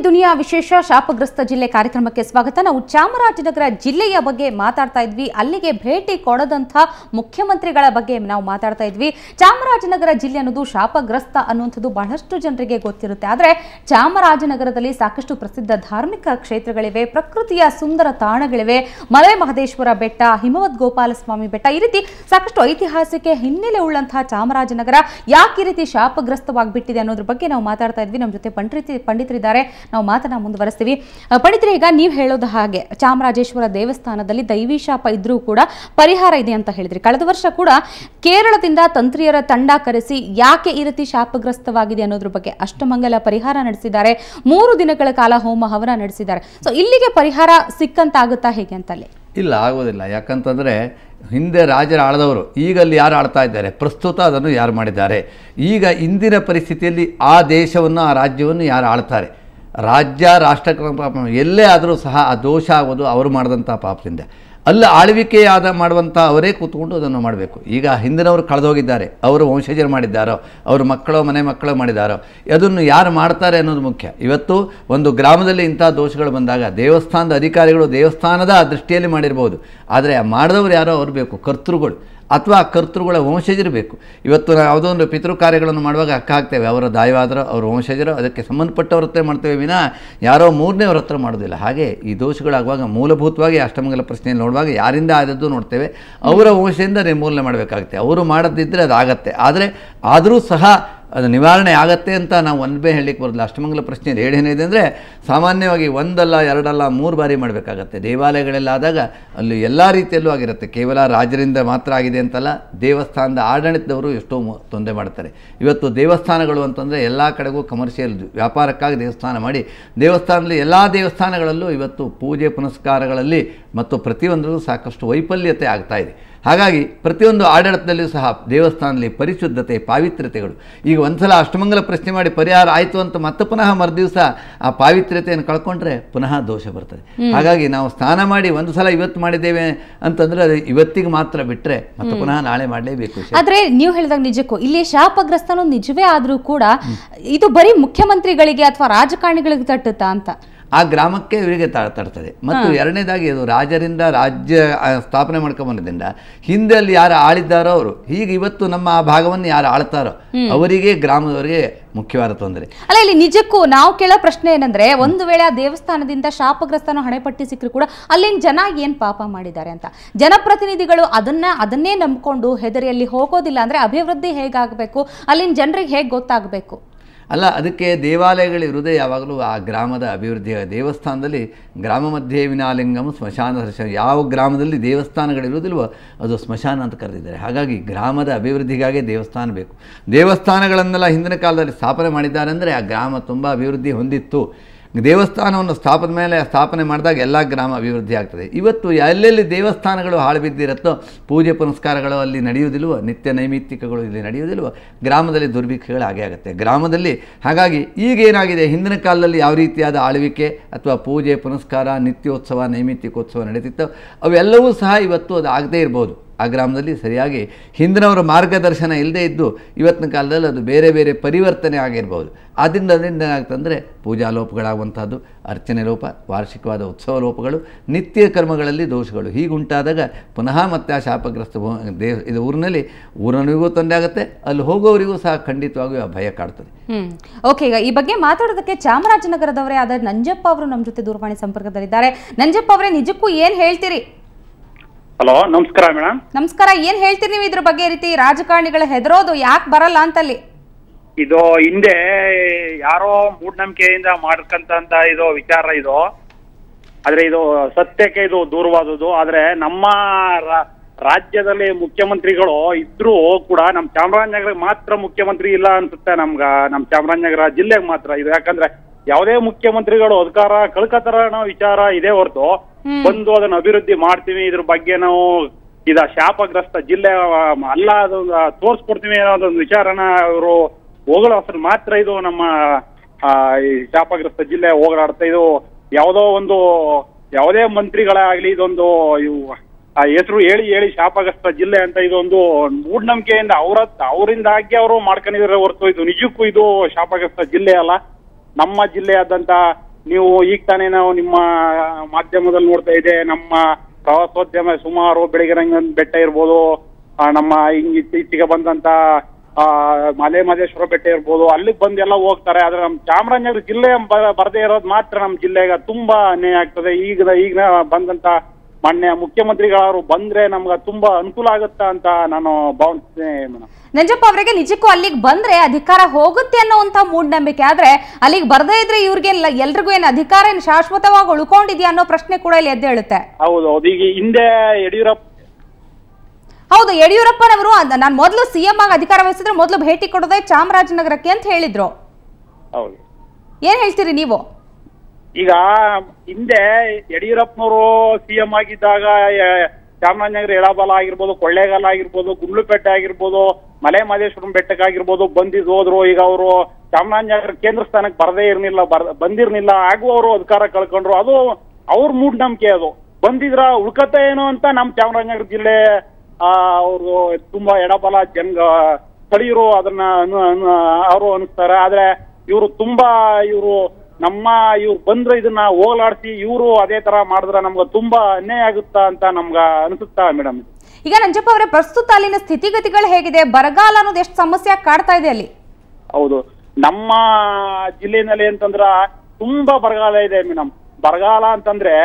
ದುನಿಯಾ ವಿಶೇಷ ಶಾಪಗ್ರಸ್ತ ಜಿಲ್ಲೆ ಕಾರ್ಯಕ್ರಮಕ್ಕೆ ಸ್ವಾಗತ. ನಾವು ಚಾಮರಾಜನಗರ ಜಿಲ್ಲೆಯ ಬಗ್ಗೆ ಮಾತಾಡ್ತಾ ಇದ್ವಿ. ಅಲ್ಲಿಗೆ ಭೇಟಿ ಕೊಡದಂತ ಮುಖ್ಯಮಂತ್ರಿಗಳ ಬಗ್ಗೆ ನಾವು ಮಾತಾಡ್ತಾ ಇದ್ವಿ. ಚಾಮರಾಜನಗರ ಜಿಲ್ಲೆ ಅನ್ನೋದು ಶಾಪಗ್ರಸ್ತ ಅನ್ನುವಂಥದ್ದು ಬಹಳಷ್ಟು ಜನರಿಗೆ ಗೊತ್ತಿರುತ್ತೆ. ಆದರೆ ಚಾಮರಾಜನಗರದಲ್ಲಿ ಸಾಕಷ್ಟು ಪ್ರಸಿದ್ಧ ಧಾರ್ಮಿಕ ಕ್ಷೇತ್ರಗಳಿವೆ, ಪ್ರಕೃತಿಯ ಸುಂದರ ತಾಣಗಳಿವೆ. ಮಲೆ ಮಹದೇಶ್ವರ ಬೆಟ್ಟ, ಹಿಮವದ್ ಗೋಪಾಲಸ್ವಾಮಿ ಬೆಟ್ಟ, ಈ ರೀತಿ ಸಾಕಷ್ಟು ಐತಿಹಾಸಿಕ ಹಿನ್ನೆಲೆ ಉಳ್ಳಂತಹ ಚಾಮರಾಜನಗರ ಯಾಕೆ ಈ ರೀತಿ ಶಾಪಗ್ರಸ್ತವಾಗಿಬಿಟ್ಟಿದೆ ಅನ್ನೋದ್ರ ಬಗ್ಗೆ ನಾವು ಮಾತಾಡ್ತಾ ಇದ್ವಿ. ನಮ್ಮ ಜೊತೆ ಪಂಡಿತರಿದ್ದಾರೆ, ನಾವು ಮಾತನ್ನ ಮುಂದುವರಿಸ್ತೀವಿ. ಪಂಡಿತರೆ, ಈಗ ನೀವು ಹೇಳೋದು ಹಾಗೆ ಚಾಮರಾಜೇಶ್ವರ ದೇವಸ್ಥಾನದಲ್ಲಿ ದೈವಿ ಶಾಪ ಇದ್ರೂ ಕೂಡ ಪರಿಹಾರ ಇದೆ ಅಂತ ಹೇಳಿದ್ರಿ. ಕಳೆದ ವರ್ಷ ಕೂಡ ಕೇರಳದಿಂದ ತಂತ್ರಿಯರ ತಂಡ ಕರೆಸಿ ಯಾಕೆ ಈ ರೀತಿ ಶಾಪಗ್ರಸ್ತವಾಗಿದೆ ಅನ್ನೋದ್ರ ಬಗ್ಗೆ ಅಷ್ಟಮಂಗಲ ಪರಿಹಾರ ನಡೆಸಿದ್ದಾರೆ. 3 ದಿನಗಳ ಕಾಲ ಹೋಮ ಹವನ ನಡೆಸಿದ್ದಾರೆ. ಸೊ ಇಲ್ಲಿಗೆ ಪರಿಹಾರ ಸಿಕ್ಕಂತಾಗುತ್ತಾ ಹೇಗೆ ಅಂತಲ್ಲಿ? ಇಲ್ಲ, ಆಗೋದಿಲ್ಲ. ಯಾಕಂತಂದರೆ ಹಿಂದೆ ರಾಜರು ಆಳದವರು, ಈಗ ಅಲ್ಲಿ ಯಾರು ಆಳ್ತಾ ಇದ್ದಾರೆ, ಪ್ರಸ್ತುತ ಅದನ್ನು ಯಾರು ಮಾಡಿದ್ದಾರೆ. ಈಗ ಇಂದಿನ ಪರಿಸ್ಥಿತಿಯಲ್ಲಿ ಆ ದೇಶವನ್ನು, ಆ ರಾಜ್ಯವನ್ನು ಯಾರು ಆಳ್ತಾರೆ, ರಾಜ್ಯ ರಾಷ್ಟ್ರ ಪಾಪ ಎಲ್ಲೇ ಆದರೂ ಸಹ ಆ ದೋಷ ಆಗೋದು ಅವರು ಮಾಡಿದಂಥ ಪಾಪದಿಂದ. ಅಲ್ಲಿ ಆಳ್ವಿಕೆಯಾದ ಮಾಡುವಂಥ ಅವರೇ ಕೂತ್ಕೊಂಡು ಅದನ್ನು ಮಾಡಬೇಕು. ಈಗ ಹಿಂದಿನವರು ಕಳೆದೋಗಿದ್ದಾರೆ, ಅವರು ವಂಶಜರು ಮಾಡಿದ್ದಾರೋ, ಅವ್ರ ಮಕ್ಕಳು ಮನೆ ಮಕ್ಕಳು ಮಾಡಿದ್ದಾರೋ, ಅದನ್ನು ಯಾರು ಮಾಡ್ತಾರೆ ಅನ್ನೋದು ಮುಖ್ಯ. ಇವತ್ತು ಒಂದು ಗ್ರಾಮದಲ್ಲಿ ಇಂಥ ದೋಷಗಳು ಬಂದಾಗ ದೇವಸ್ಥಾನದ ಅಧಿಕಾರಿಗಳು ದೇವಸ್ಥಾನದ ದೃಷ್ಟಿಯಲ್ಲಿ ಮಾಡಿರ್ಬೋದು, ಆದರೆ ಮಾಡಿದವರು ಯಾರೋ ಅವ್ರು ಬೇಕು, ಕರ್ತೃಗಳು ಅಥವಾ ಕರ್ತೃಗಳ ವಂಶಜರು ಬೇಕು. ಇವತ್ತು ನಾವು ಯಾವುದೋ ಒಂದು ಪಿತೃ ಕಾರ್ಯಗಳನ್ನು ಮಾಡುವಾಗ ಅಕ್ಕ ಹಾಕ್ತೇವೆ, ಅವರ ದಾಯವಾದರೂ ಅವ್ರ ವಂಶಜರು ಅದಕ್ಕೆ ಸಂಬಂಧಪಟ್ಟವ್ರ ಹತ್ರ ಮಾಡ್ತೇವೆ ವಿನಃ ಯಾರೋ ಮೂರನೇವ್ರ ಹತ್ರ ಮಾಡೋದಿಲ್ಲ. ಹಾಗೆ ಈ ದೋಷಗಳಾಗುವಾಗ ಮೂಲಭೂತವಾಗಿ ಅಷ್ಟಮಂಗಲ ಪ್ರಶ್ನೆಯಲ್ಲಿ ನೋಡುವಾಗ ಯಾರಿಂದ ಆದದ್ದು ನೋಡ್ತೇವೆ, ಅವರ ವಂಶದಿಂದ ನಿರ್ಮೂಲನೆ ಮಾಡಬೇಕಾಗುತ್ತೆ. ಅವರು ಮಾಡದಿದ್ದರೆ ಅದಾಗತ್ತೆ, ಆದರೆ ಆದರೂ ಸಹ ಅದು ನಿವಾರಣೆ ಆಗತ್ತೆ ಅಂತ ನಾವು ಒಂದೇ ಹೇಳಲಿಕ್ಕೆ ಬರೋದಿಲ್ಲ. ಅಷ್ಟಮಂಗಲ ಪ್ರಶ್ನೆಯಲ್ಲಿ ಏನೇನಿದೆ ಅಂದರೆ ಸಾಮಾನ್ಯವಾಗಿ 1 ಅಲ್ಲ 2 ಅಲ್ಲ 3 ಬಾರಿ ಮಾಡಬೇಕಾಗತ್ತೆ. ದೇವಾಲಯಗಳೆಲ್ಲಾದಾಗ ಅಲ್ಲಿ ಎಲ್ಲ ರೀತಿಯಲ್ಲೂ ಆಗಿರುತ್ತೆ. ಕೇವಲ ರಾಜರಿಂದ ಮಾತ್ರ ಆಗಿದೆ ಅಂತಲ್ಲ, ದೇವಸ್ಥಾನದ ಆಡಳಿತದವರು ಎಷ್ಟೋ ತೊಂದರೆ ಮಾಡ್ತಾರೆ. ಇವತ್ತು ದೇವಸ್ಥಾನಗಳು ಅಂತಂದರೆ ಎಲ್ಲ ಕಡೆಗೂ ಕಮರ್ಷಿಯಲ್ ವ್ಯಾಪಾರಕ್ಕಾಗಿ ದೇವಸ್ಥಾನ ಮಾಡಿ, ದೇವಸ್ಥಾನದಲ್ಲಿ ಎಲ್ಲ ದೇವಸ್ಥಾನಗಳಲ್ಲೂ ಇವತ್ತು ಪೂಜೆ ಪುನಸ್ಕಾರಗಳಲ್ಲಿ ಮತ್ತು ಪ್ರತಿಯೊಂದರಲ್ಲೂ ಸಾಕಷ್ಟು ವೈಫಲ್ಯತೆ ಆಗ್ತಾಯಿದೆ. ಹಾಗಾಗಿ ಪ್ರತಿಯೊಂದು ಆಡಳಿತದಲ್ಲಿಯೂ ಸಹ ದೇವಸ್ಥಾನದಲ್ಲಿ ಪರಿಶುದ್ಧತೆ, ಪಾವಿತ್ರ್ಯತೆಗಳು, ಈಗ ಒಂದು ಸಲ ಅಷ್ಟಮಂಗಲ ಪ್ರಶ್ನೆ ಮಾಡಿ ಪರಿಹಾರ ಆಯಿತು ಅಂತ ಮತ್ತೆ ಪುನಃ ಮರುದಿವಸ ಆ ಪಾವಿತ್ರ್ಯತೆಯನ್ನು ಕಳ್ಕೊಂಡ್ರೆ ಪುನಃ ದೋಷ ಬರ್ತದೆ. ಹಾಗಾಗಿ ನಾವು ಸ್ನಾನ ಮಾಡಿ ಒಂದು ಸಲ ಇವತ್ತು ಮಾಡಿದ್ದೇವೆ ಅಂತಂದರೆ ಅದು ಇವತ್ತಿಗೆ ಮಾತ್ರ ಬಿಟ್ಟರೆ ಮತ್ತೆ ಪುನಃ ನಾಳೆ ಮಾಡಲೇಬೇಕು. ಆದರೆ ನೀವು ಹೇಳಿದಾಗ ನಿಜಕ್ಕೂ ಇಲ್ಲಿ ಶಾಪಗ್ರಸ್ತನೂ ನಿಜವೇ ಆದರೂ ಕೂಡ ಇದು ಬರೀ ಮುಖ್ಯಮಂತ್ರಿಗಳಿಗೆ ಅಥವಾ ರಾಜಕಾರಣಿಗಳಿಗೆ ತಟ್ಟುತ್ತಾ ಅಂತ ಆ ಗ್ರಾಮಕ್ಕೆ ಇವರಿಗೆ ತಡ್ತದೆ. ಮತ್ತು ಎರಡನೇದಾಗಿ ಅದು ರಾಜರಿಂದ ರಾಜ್ಯ ಸ್ಥಾಪನೆ ಮಾಡ್ಕೊಂಬಂದ್ರಿಂದ ಹಿಂದೆ ಅಲ್ಲಿ ಯಾರು ಆಳಿದ್ದಾರೋ ಅವರು, ಹೀಗೆ ಇವತ್ತು ನಮ್ಮ ಆ ಭಾಗವನ್ನು ಯಾರು ಆಳ್ತಾರೋ ಅವರಿಗೆ, ಗ್ರಾಮದವರಿಗೆ ಮುಖ್ಯವಾದ ತೊಂದರೆ ಅಲ್ಲ. ಇಲ್ಲಿ ನಿಜಕ್ಕೂ ನಾವು ಕೇಳೋ ಪ್ರಶ್ನೆ ಏನಂದ್ರೆ, ಒಂದು ವೇಳೆ ಆ ದೇವಸ್ಥಾನದಿಂದ ಶಾಪಗ್ರಸ್ತನ ಹಣೆಪಟ್ಟಿ ಸಿಕ್ಕರು ಕೂಡ ಅಲ್ಲಿನ ಜನ ಏನ್ ಪಾಪ ಮಾಡಿದ್ದಾರೆ ಅಂತ ಜನಪ್ರತಿನಿಧಿಗಳು ಅದನ್ನೇ ನಂಬಿಕೊಂಡು ಹೆದರಿಯಲ್ಲಿ ಹೋಗೋದಿಲ್ಲ ಅಂದ್ರೆ ಅಭಿವೃದ್ಧಿ ಹೇಗಾಗಬೇಕು, ಅಲ್ಲಿನ ಜನರಿಗೆ ಹೇಗೆ ಗೊತ್ತಾಗಬೇಕು? ಅಲ್ಲ, ಅದಕ್ಕೆ ದೇವಾಲಯಗಳಿರುವುದೇ ಯಾವಾಗಲೂ ಆ ಗ್ರಾಮದ ಅಭಿವೃದ್ಧಿ. ದೇವಸ್ಥಾನದಲ್ಲಿ ಗ್ರಾಮ ಮಧ್ಯೆ ವಿನಾಲಿಂಗಂ ಸ್ಮಶಾನ ದರ್ಶನ, ಯಾವ ಗ್ರಾಮದಲ್ಲಿ ದೇವಸ್ಥಾನಗಳಿರುವುದಿಲ್ವೋ ಅದು ಸ್ಮಶಾನ ಅಂತ ಕರೆದಿದ್ದಾರೆ. ಹಾಗಾಗಿ ಗ್ರಾಮದ ಅಭಿವೃದ್ಧಿಗಾಗಿ ದೇವಸ್ಥಾನ ಬೇಕು. ದೇವಸ್ಥಾನಗಳನ್ನೆಲ್ಲ ಹಿಂದಿನ ಕಾಲದಲ್ಲಿ ಸ್ಥಾಪನೆ ಮಾಡಿದ್ದಾರೆ ಅಂದರೆ ಆ ಗ್ರಾಮ ತುಂಬ ಅಭಿವೃದ್ಧಿ ಹೊಂದಿತ್ತು. ದೇವಸ್ಥಾನವನ್ನು ಸ್ಥಾಪನೆ ಮಾಡಿದಾಗ ಎಲ್ಲ ಗ್ರಾಮ ಅಭಿವೃದ್ಧಿ ಆಗ್ತದೆ. ಇವತ್ತು ಎಲ್ಲೆಲ್ಲಿ ದೇವಸ್ಥಾನಗಳು ಹಾಳು ಬಿದ್ದಿರುತ್ತೋ, ಪೂಜೆ ಪುನಸ್ಕಾರಗಳು ಅಲ್ಲಿ ನಡೆಯುವುದಿಲ್ವೋ, ನಿತ್ಯ ನೈಮಿತ್ತಿಕಗಳು ಇಲ್ಲಿ ನಡೆಯುವುದಿಲ್ವೋ, ಗ್ರಾಮದಲ್ಲಿ ದುರ್ಭಿಕ್ಷಗಳು ಹಾಗೆ ಆಗುತ್ತೆ ಗ್ರಾಮದಲ್ಲಿ. ಹಾಗಾಗಿ ಈಗೇನಾಗಿದೆ, ಹಿಂದಿನ ಕಾಲದಲ್ಲಿ ಯಾವ ರೀತಿಯಾದ ಆಳ್ವಿಕೆ ಅಥವಾ ಪೂಜೆ ಪುನಸ್ಕಾರ, ನಿತ್ಯೋತ್ಸವ, ನೈಮಿತ್ತಿಕೋತ್ಸವ ನಡೀತಿತ್ತೋ ಅವೆಲ್ಲವೂ ಸಹ ಇವತ್ತು ಅದು ಆಗದೇ ಇರ್ಬೋದು. ಆ ಗ್ರಾಮದಲ್ಲಿ ಸರಿಯಾಗಿ ಹಿಂದಿನವರ ಮಾರ್ಗದರ್ಶನ ಇಲ್ಲದೇ ಇದ್ದು ಇವತ್ತಿನ ಕಾಲದಲ್ಲಿ ಅದು ಬೇರೆ ಬೇರೆ ಪರಿವರ್ತನೆ ಆಗಿರ್ಬೋದು. ಅದರಿಂದ ಏನಾಗ್ತಂದರೆ ಪೂಜಾ ಲೋಪಗಳಾಗುವಂಥದ್ದು, ಅರ್ಚನೆ ಲೋಪ, ವಾರ್ಷಿಕವಾದ ಉತ್ಸವ ಲೋಪಗಳು, ನಿತ್ಯ ಕರ್ಮಗಳಲ್ಲಿ ದೋಷಗಳು, ಹೀಗುಂಟಾದಾಗ ಪುನಃ ಮತ್ತೆ ಆ ಶಾಪಗ್ರಸ್ತ ಇದು ಊರಿನವರಿಗೂ ತೊಂದರೆ ಆಗುತ್ತೆ, ಅಲ್ಲಿ ಹೋಗೋವರಿಗೂ ಸಹ ಖಂಡಿತವಾಗಿಯೂ ಆ ಭಯ ಕಾಡ್ತದೆ. ಓಕೆ, ಈಗ ಈ ಬಗ್ಗೆ ಮಾತಾಡೋದಕ್ಕೆ ಚಾಮರಾಜನಗರದವರೇ ಆದ ನಂಜಪ್ಪ ಅವರು ನಮ್ಮ ಜೊತೆ ದೂರವಾಣಿ ಸಂಪರ್ಕದಲ್ಲಿದ್ದಾರೆ. ನಂಜಪ್ಪ ಅವರೇ, ನಿಜಕ್ಕೂ ಏನ್ ಹೇಳ್ತೀರಿ? ಹಲೋ, ನಮಸ್ಕಾರ ಮೇಡಮ್. ನಮಸ್ಕಾರ. ಏನ್ ಹೇಳ್ತೀರಿ ನೀವು ಇದ್ರ ಬಗ್ಗೆ? ರೀತಿ ರಾಜಕಾರಣಿಗಳು ಹೆದರೋದು ಯಾಕೆ ಬರಲ್ಲ ಅಂತಲ್ಲಿ? ಇದು ಹಿಂದೆ ಯಾರೋ ಮೂಢನಂಬಿಕೆಯಿಂದ ಮಾಡ್ಕಂತ ಇದು ವಿಚಾರ ಇದು, ಆದ್ರೆ ಇದು ಸತ್ಯಕ್ಕೆ ಇದು ದೂರವಾದುದು. ಆದ್ರೆ ನಮ್ಮ ರಾಜ್ಯದಲ್ಲಿ ಮುಖ್ಯಮಂತ್ರಿಗಳು ಇದ್ರೂ ಕೂಡ ನಮ್ಮ ಚಾಮರಾಜನಗರ ಮಾತ್ರ ಮುಖ್ಯಮಂತ್ರಿ ಇಲ್ಲ ಅನ್ಸುತ್ತೆ. ನಮ್ಮ ಚಾಮರಾಜನಗರ ಜಿಲ್ಲೆಗೆ ಮಾತ್ರ ಇದು. ಯಾಕಂದ್ರೆ ಯಾವುದೇ ಮುಖ್ಯಮಂತ್ರಿಗಳು ಅಧಿಕಾರ ಕಳ್ಕತಾರ ಅನ್ನೋ ವಿಚಾರ ಇದೆ ಹೊರತು ಬಂದು ಅದನ್ನ ಅಭಿವೃದ್ಧಿ ಮಾಡ್ತೀವಿ, ಇದ್ರ ಬಗ್ಗೆ ನಾವು ಶಾಪಗ್ರಸ್ತ ಜಿಲ್ಲೆ ಅಲ್ಲ ಅದೊಂದು ತೋರ್ಸ್ಕೊಡ್ತೀವಿ ಅನ್ನೋದೊಂದು ವಿಚಾರನ ಇವರು ಹೋಗೋ ಅಸಲು ಮಾತ್ರ ಇದು ನಮ್ಮ ಈ ಶಾಪಗ್ರಸ್ತ ಜಿಲ್ಲೆ ಹೋಗಲಾಡುತ್ತೆ. ಇದು ಯಾವುದೇ ಮಂತ್ರಿಗಳಾಗ್ಲಿ ಇದೊಂದು ಹೆಸರು ಹೇಳಿ ಶಾಪಗ್ರಸ್ತ ಜಿಲ್ಲೆ ಅಂತ ಇದೊಂದು ಮೂಢನಂಬಿಕೆಯಿಂದ ಅವರಿಂದಾಗಿ ಅವರು ಮಾಡ್ಕೊಂಡಿದ್ರೆ ಹೊರತು ಇದು ನಿಜಕ್ಕೂ ಇದು ಶಾಪಗ್ರಸ್ತ ಜಿಲ್ಲೆ ಅಲ್ಲ. ನಮ್ಮ ಜಿಲ್ಲೆಯಾದಂತ ನೀವು ಈಗ ತಾನೇ ನಾವು ನಿಮ್ಮ ಮಾಧ್ಯಮದಲ್ಲಿ ನೋಡ್ತಾ ಇದೆ, ನಮ್ಮ ಪ್ರವಾಸೋದ್ಯಮ ಸುಮಾರು ಬೆಳಗ್ಗೆ ಬೆಟ್ಟ ಇರ್ಬೋದು, ನಮ್ಮ ಇತ್ತೀಚೆಗೆ ಬಂದಂತ ಮಹದೇಶ್ವರ ಬೆಟ್ಟ ಇರ್ಬೋದು, ಅಲ್ಲಿಗೆ ಬಂದು ಎಲ್ಲ ಹೋಗ್ತಾರೆ. ಆದ್ರೆ ನಮ್ಮ ಚಾಮರಾಜನಗರ ಜಿಲ್ಲೆ ಬರದೇ ಇರೋದು ಮಾತ್ರ ನಮ್ಮ ಜಿಲ್ಲೆಗೆ ತುಂಬಾ ಅನ್ಯಾಯ ಆಗ್ತದೆ. ಈಗ ಬಂದಂತ ಮಾನ್ಯ ಮುಖ್ಯಮಂತ್ರಿಗಳವರು ಬಂದ್ರೆ ನಮ್ಗೆ ತುಂಬಾ ಅನುಕೂಲ ಆಗುತ್ತಾ ಅಂತ ನಾನು ಭಾವಿಸ್ತೇನೆ ಮೇಡಮ್. ನಂಜಪ್ಪ ಅವರಿಗೆ ನಿಜಕ್ಕೂ ಅಲ್ಲಿಗೆ ಬಂದ್ರೆ ಅಧಿಕಾರ ಹೋಗುತ್ತೆ ಅನ್ನೋಂತ ಮೂಢನಂಬಿಕೆ, ಆದ್ರೆ ಅಲ್ಲಿಗೆ ಬರದೇ ಇದ್ರೆ ಇವ್ರಿಗೆ ಎಲ್ರಿಗೂ ಏನು ಅಧಿಕಾರ ಏನು ಶಾಶ್ವತವಾಗಿ ಉಳ್ಕೊಂಡಿದ್ಯಾ ಅನ್ನೋ ಪ್ರಶ್ನೆ ಕೂಡ ಇಲ್ಲಿ ಎದ್ದೇಳುತ್ತೆ. ಹೌದು, ಈಗ ಹಿಂದೆ ಯಡಿಯೂರಪ್ಪನವರು ನಾನು ಮೊದಲು ಸಿಎಂ ಆಗಿ ಅಧಿಕಾರ ವಹಿಸಿದ್ರೆ ಮೊದಲು ಭೇಟಿ ಕೊಡೋದೇ ಚಾಮರಾಜನಗರಕ್ಕೆ ಅಂತ ಹೇಳಿದ್ರು. ಹೌದು, ಏನ್ ಹೇಳ್ತೀರಿ ನೀವು? ಈಗ ಹಿಂದೆ ಯಡಿಯೂರಪ್ಪನವರು ಸಿಎಂ ಆಗಿದ್ದಾಗ ಚಾಮರಾಜನಗರ ಎಳಬಾಲ ಆಗಿರ್ಬೋದು, ಕೊಳ್ಳೇಗಾಲ ಆಗಿರ್ಬೋದು, ಗುಂಡ್ಲುಪೇಟೆ ಆಗಿರ್ಬೋದು, ಮಹದೇಶ್ವರಂ ಬೆಟ್ಟಕ್ಕಾಗಿರ್ಬೋದು ಬಂದಿದ್ದು ಹೋದ್ರು. ಈಗ ಅವರು ಚಾಮರಾಜನಗರ ಕೇಂದ್ರ ಸ್ಥಾನಕ್ಕೆ ಬಂದಿರ್ಲಿಲ್ಲ ಹಾಗೂ ಅವರು ಅಧಿಕಾರ ಕಳ್ಕೊಂಡ್ರು. ಅದು ಅವ್ರ ಮೂಢನಂಬಿಕೆ. ಅದು ಬಂದಿದ್ರ ಉಳ್ಕತ್ತ ಏನು ಅಂತ ನಮ್ಮ ಚಾಮರಾಜನಗರ ಜಿಲ್ಲೆ ಅವರು ತುಂಬಾ ಎಡಬಲ ಸ್ಥಳೀಯರು ಅದನ್ನ ಅವರು ಅನಿಸ್ತಾರೆ. ಆದ್ರೆ ಇವರು ತುಂಬಾ ಇವ್ರು ಬಂದ್ರೆ ಇದನ್ನ ಹೋಗಲಾಡಿಸಿ ಇವರು ಅದೇ ತರ ಮಾಡಿದ್ರೆ ನಮ್ಗೆ ತುಂಬಾ ಅನ್ಯಾಯ ಆಗುತ್ತಾ ಅಂತ ನಮ್ಗ ಅನಿಸುತ್ತಾ ಮೇಡಮ್. ಈಗ ನಂಜಪ್ಪ ಅವರೇ, ಪ್ರಸ್ತುತ ಅಲ್ಲಿನ ಸ್ಥಿತಿಗತಿಗಳು ಹೇಗಿದೆ? ಬರಗಾಲ ಅನ್ನೋದು ಎಷ್ಟು ಸಮಸ್ಯೆ ಕಾಡ್ತಾ ಇದೆ ಅಲ್ಲಿ? ಹೌದು, ನಮ್ಮ ಜಿಲ್ಲೆನಲ್ಲಿ ಅಂತಂದ್ರ ತುಂಬಾ ಬರಗಾಲ ಇದೆ ಮೇಡಮ್. ಬರಗಾಲ ಅಂತಂದ್ರೆ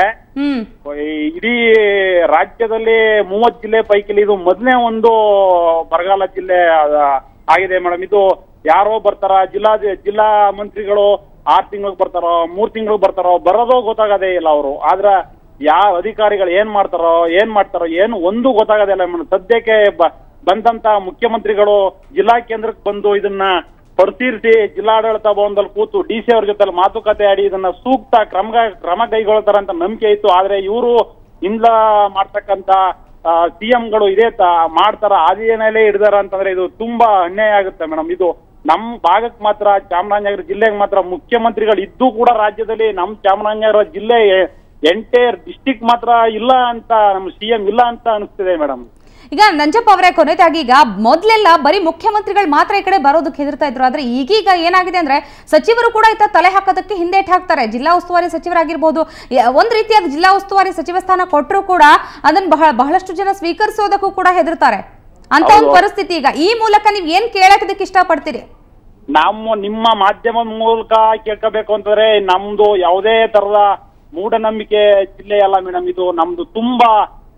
ಇಡೀ ರಾಜ್ಯದಲ್ಲಿ 30 ಜಿಲ್ಲೆ ಪೈಕಿ ಇದು ಮೊದಲನೇ ಒಂದು ಬರಗಾಲ ಜಿಲ್ಲೆ ಆಗಿದೆ ಮೇಡಮ್. ಇದು ಯಾರೋ ಬರ್ತಾರ, ಜಿಲ್ಲಾ ಮಂತ್ರಿಗಳು 6 ತಿಂಗಳಿಗೆ ಬರ್ತಾರೋ, 3 ತಿಂಗಳಿಗೆ ಬರ್ತಾರೋ, ಬರೋದೋ ಗೊತ್ತಾಗದೇ ಇಲ್ಲ ಅವರು. ಆದ್ರ ಯಾವ ಅಧಿಕಾರಿಗಳು ಏನ್ ಮಾಡ್ತಾರೋ ಏನು ಒಂದು ಗೊತ್ತಾಗದೇ ಇಲ್ಲ ಮೇಡಮ್. ಸದ್ಯಕ್ಕೆ ಬಂದಂತ ಮುಖ್ಯಮಂತ್ರಿಗಳು ಜಿಲ್ಲಾ ಕೇಂದ್ರಕ್ಕೆ ಬಂದು ಇದನ್ನ ಪರಿಶೀಲಿಸಿ ಜಿಲ್ಲಾಡಳಿತ ಭವನದಲ್ಲಿ ಕೂತು DC ಅವ್ರ ಜೊತೆ ಮಾತುಕತೆ ಆಡಿ ಇದನ್ನ ಸೂಕ್ತ ಕ್ರಮ ಕೈಗೊಳ್ತಾರಂತ ನಂಬಿಕೆ ಇತ್ತು. ಆದ್ರೆ ಇವರು ಇಂದ ಮಾಡ್ತಕ್ಕಂತ ಸಿಎಂಗಳು ಇದೇ ಮಾಡ್ತಾರ, ಅದೇನೇಲೆ ಹಿಡಿದಾರ ಅಂತಂದ್ರೆ ಇದು ತುಂಬಾ ಅನ್ಯಾಯ ಆಗುತ್ತೆ ಮೇಡಮ್. ಇದು ನಮ್ ಭಾಗಕ್ಕೆ ಮಾತ್ರ, ಚಾಮರಾಜನಗರ ಜಿಲ್ಲೆಗೆ ಮಾತ್ರ ಮುಖ್ಯಮಂತ್ರಿಗಳು ಇದ್ದು ಕೂಡ ರಾಜ್ಯದಲ್ಲಿ ನಮ್ ಚಾಮರಾಜನಗರ ಜಿಲ್ಲೆ ಎಂಟೈರ್ ಡಿಸ್ಟಿಕ್ ಮಾತ್ರ ಇಲ್ಲ ಅಂತ, ನಮ್ಮ ಸಿಎಂ ಇಲ್ಲ ಅಂತ ಅನಿಸ್ತಿದೆ ಮೇಡಮ್. ಈಗ ನಂಜಪ್ಪ ಅವರೇ, ಕೊನೆಯದಾಗಿ ಈಗ ಮೊದಲೆಲ್ಲ ಬರೀ ಮುಖ್ಯಮಂತ್ರಿಗಳು ಮಾತ್ರ ಈ ಕಡೆ ಬರೋದಕ್ಕೆ ಹೆದರ್ತಾ ಇದ್ರು. ಆದ್ರೆ ಈಗೀಗ ಏನಾಗಿದೆ ಅಂದ್ರೆ ಸಚಿವರು ಕೂಡ ಇತ್ತ ತಲೆ ಹಾಕೋದಕ್ಕೆ ಹಿಂದೇಟ್ ಹಾಕ್ತಾರೆ. ಜಿಲ್ಲಾ ಉಸ್ತುವಾರಿ ಸಚಿವರಾಗಿರ್ಬೋದು, ಒಂದ್ ರೀತಿಯಾದ ಜಿಲ್ಲಾ ಉಸ್ತುವಾರಿ ಸಚಿವ ಸ್ಥಾನ ಕೊಟ್ಟರು ಕೂಡ ಅದನ್ನ ಬಹಳಷ್ಟು ಜನ ಸ್ವೀಕರಿಸೋದಕ್ಕೂ ಕೂಡ ಹೆದರ್ತಾರೆ ಅಂತ ಒಂದು ಪರಿಸ್ಥಿತಿ. ಈಗ ಈ ಮೂಲಕ ನೀವ್ ಏನ್ ಕೇಳಕ್ಕೆ ಇಷ್ಟಪಡ್ತೀರಿ? ನಿಮ್ಮ ಮಾಧ್ಯಮದ ಮೂಲಕ ಕೇಳ್ಕೋಬೇಕು ಅಂತಂದ್ರೆ, ನಮ್ದು ಯಾವುದೇ ತರದ ಮೂಢನಂಬಿಕೆ ಜಿಲ್ಲೆ ಅಲ್ಲ ಮೇಡಮ್. ಇದು ನಮ್ದು ತುಂಬಾ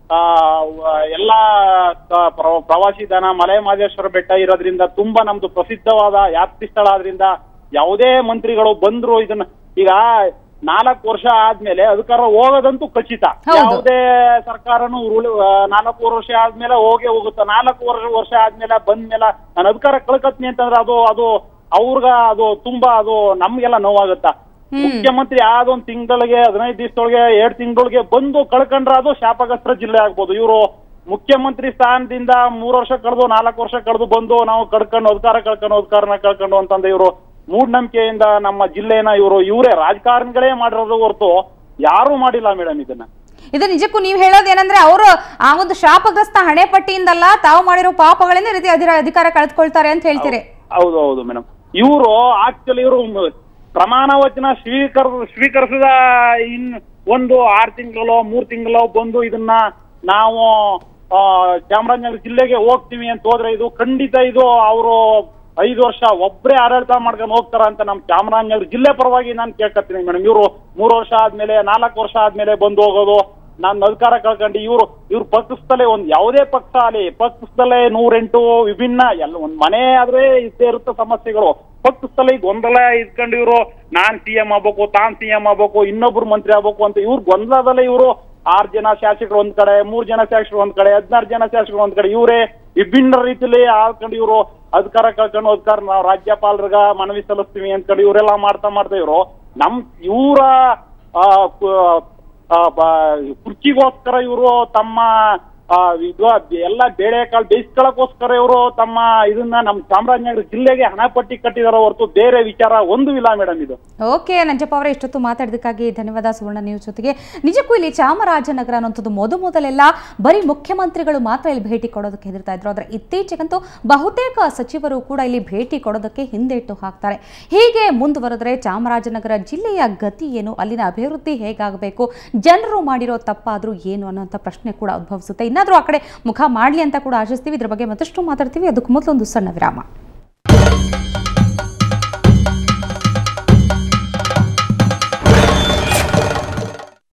ಎಲ್ಲಾ ಪ್ರವಾಸಿ ತಾಣ ಮಹದೇಶ್ವರ ಬೆಟ್ಟ ಇರೋದ್ರಿಂದ ತುಂಬಾ ನಮ್ದು ಪ್ರಸಿದ್ಧವಾದ ಯಾತ್ರಿ ಸ್ಥಳ ಆದ್ರಿಂದ ಯಾವುದೇ ಮಂತ್ರಿಗಳು ಬಂದ್ರು ಇದನ್ನ ಈಗ 4 ವರ್ಷ ಆದ್ಮೇಲೆ ಅಧಿಕಾರ ಹೋಗೋದಂತೂ ಖಚಿತ. ಯಾವುದೇ ಸರ್ಕಾರನು 4 ವರ್ಷ ಆದ್ಮೇಲೆ ಹೋಗುತ್ತೆ. 4 ವರ್ಷ ಆದ್ಮೇಲೆ ಬಂದ್ಮೇಲೆ ನಾನು ಅಧಿಕಾರ ಕಳ್ಕತ್ನಿ ಅಂತಂದ್ರೆ ಅದು ಅದು ತುಂಬಾ ನಮ್ಗೆಲ್ಲ ನೋವಾಗುತ್ತಾ. ಮುಖ್ಯಮಂತ್ರಿ ಆದೊಂದ್ ತಿಂಗಳಿಗೆ 15 ದಿವಸದೊಳಗೆ 2 ತಿಂಗಳೊಳಗೆ ಬಂದು ಕಳ್ಕೊಂಡ್ರೆ ಅದು ಶಾಪಗ್ರಸ್ತ ಜಿಲ್ಲೆ ಆಗ್ಬೋದು. ಇವರು ಮುಖ್ಯಮಂತ್ರಿ ಸ್ಥಾನದಿಂದ 3 ವರ್ಷ ಕಳೆದು 4 ವರ್ಷ ಕಳೆದು ಬಂದು ನಾವು ಅಧಿಕಾರನ ಕಳ್ಕೊಂಡು ಅಂತಂದ್ರೆ ಇವರು ಮೂಢನಂಬಿಕೆಯಿಂದ ನಮ್ಮ ಜಿಲ್ಲೆನ ಇವರೇ ರಾಜಕಾರಣಿಗಳೇ ಮಾಡಿರೋದು ಹೊರತು ಯಾರು ಮಾಡಿಲ್ಲ ಮೇಡಮ್. ಇದು ನಿಜಕ್ಕೂ ನೀವು ಹೇಳೋದೇನಂದ್ರೆ ಅವರು ಆ ಒಂದು ಶಾಪಗ್ರಸ್ತ ಹಣೆ ಪಟ್ಟಿಯಿಂದಲ್ಲ, ತಾವು ಮಾಡಿರೋ ಪಾಪಗಳಿಂದ ರೀತಿ ಅಧಿಕಾರ ಕಳೆದುಕೊಳ್ತಾರೆ ಅಂತ ಹೇಳ್ತೀರಿ? ಹೌದು ಮೇಡಮ್. ಇವರು ಆಕ್ಚುಲಿ ಪ್ರಮಾಣ ವಚನ ಸ್ವೀಕರಿಸಿದ ಒಂದು 6 ತಿಂಗಳೋ 3 ತಿಂಗಳೋ ಬಂದು ಇದನ್ನ ನಾವು ಚಾಮರಾಜನಗರ ಜಿಲ್ಲೆಗೆ ಹೋಗ್ತೀವಿ ಅಂತ ಹೋದ್ರೆ ಇದು ಖಂಡಿತ ಅವರು 5 ವರ್ಷ ಒಬ್ಬರೇ ಆಡಳಿತ ಮಾಡ್ಕೊಂಡು ಹೋಗ್ತಾರ ಅಂತ ನಮ್ಮ ಚಾಮರಾಜನಗರ ಜಿಲ್ಲೆ ಪರವಾಗಿ ನಾನು ಕೇಳ್ಕೊತೀನಿ ಮೇಡಮ್. ಇವರು 3 ವರ್ಷ ಆದ್ಮೇಲೆ 4 ವರ್ಷ ಆದ್ಮೇಲೆ ಬಂದು ಹೋಗೋದು, ನಾನು ಅಧಿಕಾರ ಕಳ್ಕೊಂಡು ಇವ್ರ ಪಕ್ಷದಲ್ಲೇ ಯಾವುದೇ ಪಕ್ಷ ಆಗಲಿ ಪಕ್ಷದಲ್ಲೇ 108 ವಿಭಿನ್ನ ಒಂದ್ ಮನೆ ಆದ್ರೆ ಇದ್ದೇ ಇರುತ್ತೆ ಸಮಸ್ಯೆಗಳು. ಪಕ್ಷದಲ್ಲೇ ಗೊಂದಲ ಇದ್ಕೊಂಡು ನಾನ್ ಸಿಎಂ ಆಗ್ಬೇಕು, ತಾನ್ ಸಿಎಂ ಆಗ್ಬೇಕು, ಇನ್ನೊಬ್ರು ಮಂತ್ರಿ ಆಗ್ಬೇಕು ಅಂತ ಗೊಂದಲದಲ್ಲೇ 6 ಜನ ಶಾಸಕರು ಒಂದ್ ಕಡೆ, 3 ಜನ ಶಾಸಕರು ಒಂದ್ ಕಡೆ, 16 ಜನ ಶಾಸಕರು ಒಂದ್ ಕಡೆ, ಇವರೇ ವಿಭಿನ್ನ ರೀತಿಯಲ್ಲಿ ಆಳ್ಕೊಂಡು ಅಧಿಕಾರ ಕಳ್ಕೊಂಡು ನಾವು ರಾಜ್ಯಪಾಲರಿಗ ಮನವಿ ಸಲ್ಲಿಸ್ತೀವಿ ಅಂದ್ಕೊಂಡು ಇವರೆಲ್ಲ ಮಾಡ್ತಾ ಇವರ ಕುರ್ಚಿಗೋಸ್ಕರ ತಮ್ಮ ಇದು ಎಲ್ಲ ಬೇಳೆಕಾಳು ಬೇಯಿಸ್ಕೊಳ್ಳೋಕೋಸ್ಕರ ಇವರು ತಮ್ಮ ಇದನ್ನ ನಮ್ಮ ಚಾಮರಾಜನಗರ ಜಿಲ್ಲೆಗೆ ಹಣ ಪಟ್ಟಿ ಕಟ್ಟಿದಾರ ಹೊರತು ಬೇರೆ ವಿಚಾರ ಒಂದು ಇಲ್ಲ ಮೇಡಮ್ ಇದು. ಓಕೆ ನಂಜಪ್ಪ ಅವರೇ, ಇಷ್ಟೊತ್ತು ಮಾತಾಡಿದಕ್ಕಾಗಿ ಧನ್ಯವಾದ. ಸುವರ್ಣ ನ್ಯೂಸ್ ಜೊತೆಗೆ ನಿಜಕ್ಕೂ ಇಲ್ಲಿ ಚಾಮರಾಜನಗರ ಅನ್ನೋಂಥದ್ದು ಮೊದಲೆಲ್ಲ ಬರೀ ಮುಖ್ಯಮಂತ್ರಿಗಳು ಮಾತ್ರ ಇಲ್ಲಿ ಭೇಟಿ ಕೊಡೋದಕ್ಕೆ ಹೆದರ್ತಾ ಇದ್ರು. ಆದರೆ ಇತ್ತೀಚೆಗಂತೂ ಬಹುತೇಕ ಸಚಿವರು ಕೂಡ ಇಲ್ಲಿ ಭೇಟಿ ಕೊಡೋದಕ್ಕೆ ಹಿಂದೇಟು ಹಾಕ್ತಾರೆ. ಹೀಗೆ ಮುಂದುವರೆದ್ರೆ ಚಾಮರಾಜನಗರ ಜಿಲ್ಲೆಯ ಗತಿ ಏನು, ಅಲ್ಲಿನ ಅಭಿವೃದ್ಧಿ ಹೇಗಾಗಬೇಕು, ಜನರು ಮಾಡಿರೋ ತಪ್ಪಾದ್ರೂ ಏನು ಅನ್ನೋಂಥ ಪ್ರಶ್ನೆ ಕೂಡ ಉದ್ಭವಿಸುತ್ತೆ. ಇನ್ನಾದರೂ ಆ ಕಡೆ ಮುಖ ಮಾಡಲಿ ಅಂತ ಕೂಡ ಆಶಿಸ್ತೀವಿ. ಇದ್ರ ಬಗ್ಗೆ ಮತ್ತಷ್ಟು ಮಾತಾಡ್ತೀವಿ. ಅದಕ್ಕೂ ಮೊದಲೊಂದು ಸಣ್ಣ ವಿರಾಮ.